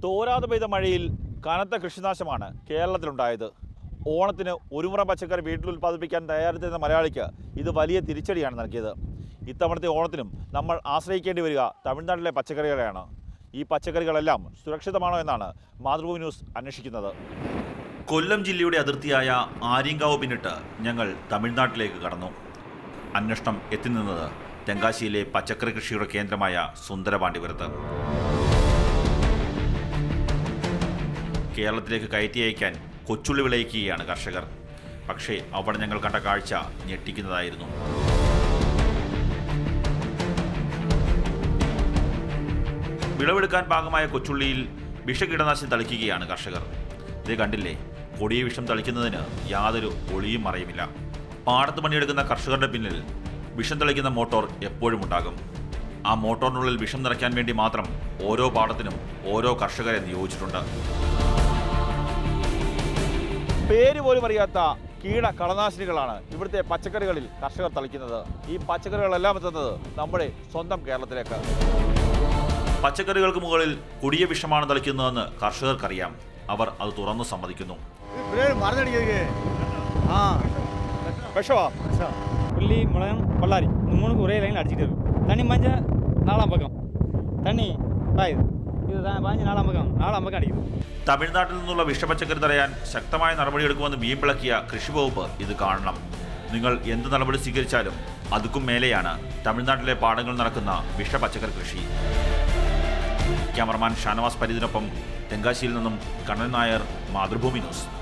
തോരാതെ പെയ്ത മഴയിൽ കനത്ത കൃഷിനാശമാണ് കേരളത്തിലുണ്ടായത്. ഓണത്തിന് ഒരു മുറ പച്ചക്കറി വീട്ടിൽ ഉൽപ്പാദിപ്പിക്കാൻ തയ്യാറെടുത്തിരുന്ന മലയാളിക്ക് ഇത് വലിയ തിരിച്ചടിയാണ് നൽകിയത്. ഇത്തവണത്തെ ഓണത്തിനും നമ്മൾ ആശ്രയിക്കേണ്ടി വരിക തമിഴ്നാട്ടിലെ പച്ചക്കറികളെയാണ്. ഈ പച്ചക്കറികളെല്ലാം സുരക്ഷിതമാണോ എന്നാണ് മാതൃഭൂമി ന്യൂസ് അന്വേഷിക്കുന്നത്. കൊല്ലം ജില്ലയുടെ അതിർത്തിയായ ആര്യങ്കാവ് പിന്നിട്ട് ഞങ്ങൾ തമിഴ്നാട്ടിലേക്ക് കടന്നു. അന്വേഷണം എത്തിനിന്നത് തെങ്കാശിയിലെ പച്ചക്കറി കൃഷിയുടെ കേന്ദ്രമായ സുന്ദരപാണ്ഡിപുരത്ത്. കേരളത്തിലേക്ക് കയറ്റി അയക്കാൻ കൊച്ചുള്ളി വിളയിക്കുകയാണ് കർഷകർ. പക്ഷേ അവിടെ ഞങ്ങൾ കണ്ട കാഴ്ച ഞെട്ടിക്കുന്നതായിരുന്നു. വിളവെടുക്കാൻ പാകമായ കൊച്ചുള്ളിയിൽ വിഷകീടനാശിനി തളിക്കുകയാണ് കർഷകർ. ഇത് കണ്ടില്ലേ, കൊടിയ വിഷം തളിക്കുന്നതിന് യാതൊരു ഒളിയും മറയുമില്ല. പാടത്ത് പണിയെടുക്കുന്ന കർഷകരുടെ പിന്നിൽ വിഷം തളിക്കുന്ന മോട്ടോർ എപ്പോഴും ഉണ്ടാകും. ആ മോട്ടോറിനുള്ളിൽ വിഷം നിറയ്ക്കാൻ വേണ്ടി മാത്രം ഓരോ പാടത്തിനും ഓരോ കർഷകരെ നിയോഗിച്ചിട്ടുണ്ട്. പേര് പോലും അറിയാത്ത കീട കളനാശിനികളാണ് ഇവിടുത്തെ പച്ചക്കറികളിൽ കർഷകർ തളിക്കുന്നത്. ഈ പച്ചക്കറികളെല്ലാം എത്തുന്നത് നമ്മുടെ സ്വന്തം കേരളത്തിലേക്ക്. പച്ചക്കറികൾക്ക് മുകളിൽ കൊടിയ വിഷമാണ് തളിക്കുന്നതെന്ന് കർഷകർക്കറിയാം. അവർ അത് തുറന്നു സമ്മതിക്കുന്നു. புள்ளி மிளகம் பல்லாரி இந்த மூணுக்கு ஒரே லைனில் அடிச்சுட்டு இருக்கும். தண்ணி பாஞ்ச நாலாம் பக்கம் தண்ணி பாயுது. இது பாஞ்ச நாலாம் பக்கம் അടിക്കും. തമിഴ്നാട്ടിൽ നിന്നുള്ള വിഷപച്ചക്കറി തടയാൻ ശക്തമായ നടപടിയെടുക്കുമെന്ന് വീമ്പിളക്കിയ കൃഷിവകുപ്പ് ഇത് കാണണം. നിങ്ങൾ എന്ത് നടപടി സ്വീകരിച്ചാലും അതുക്കും മേലെയാണ് തമിഴ്നാട്ടിലെ പാടങ്ങളിൽ നടക്കുന്ന വിഷപച്ചക്കറി കൃഷി. ക്യാമറമാൻ ഷാനവാസ് പരീതിനൊപ്പം തെങ്കാശിയിൽ നിന്നും കണ്ണൻ നായർ, മാതൃഭൂമി ന്യൂസ്.